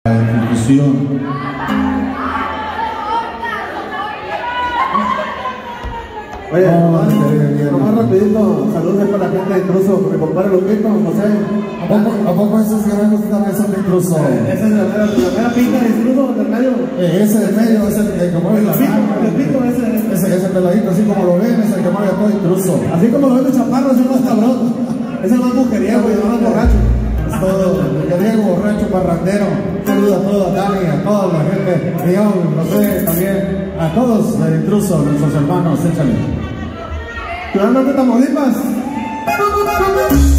La institución. Oye, nomás rapidito, saludos para la gente de Intruso, mi compadre Lupito, José. ¿A poco esos guerreros también son de Intruso? Esa es la mera pinta de Intruso del medio. Ese del medio es el que mueve la mano. Ese peladito, así como lo ven, es el que mueve todo Intruso. Así como lo ven de chaparro, es el más cabrón. Es el más mujeriego y el más borracho. Es todo, mujeriego, borracho, parrandero. Saludos a todos, a Dani, a toda la gente. León, José, también. A todos del Intruso, nuestros hermanos, échale. Ciudadanos de Tamaulipas.